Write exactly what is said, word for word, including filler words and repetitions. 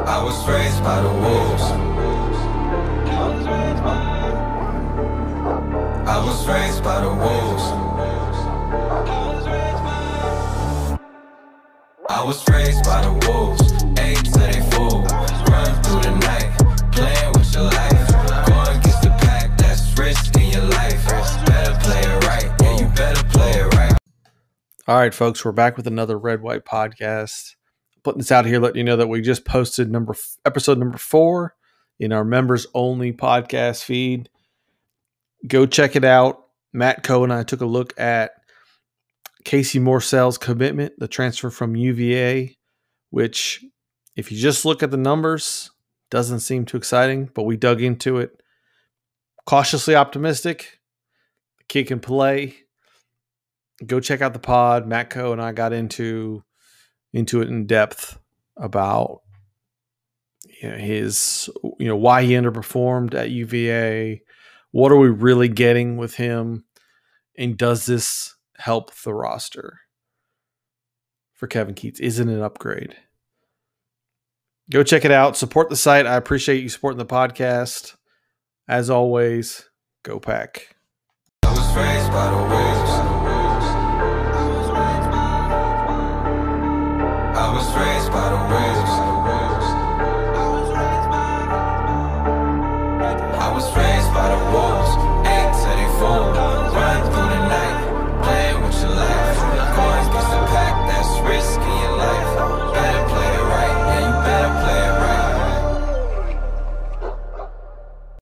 I was raised by the wolves. I was raised by the wolves. I was raised by the wolves. Eight to they fool. Run through the night, playing with your life. Going against the pack, that's risking your life. Better play it right, yeah, you better play it right. All right, folks, we're back with another Red White podcast. Putting this out here, letting you know that we just posted number episode number four in our members only podcast feed. Go check it out. Matt, Coe, and I took a look at Casey Morsell's commitment, the transfer from U V A, which, if you just look at the numbers, doesn't seem too exciting, but we dug into it. Cautiously optimistic. The kid can play. Go check out the pod. Matt, Coe, and I got into into it in depth about you know, his, you know, why he underperformed at U V A. What are we really getting with him? And does this help the roster for Kevin Keatts? Is it an upgrade? Go check it out. Support the site. I appreciate you supporting the podcast. As always, go Pack. I was raised by the wolves.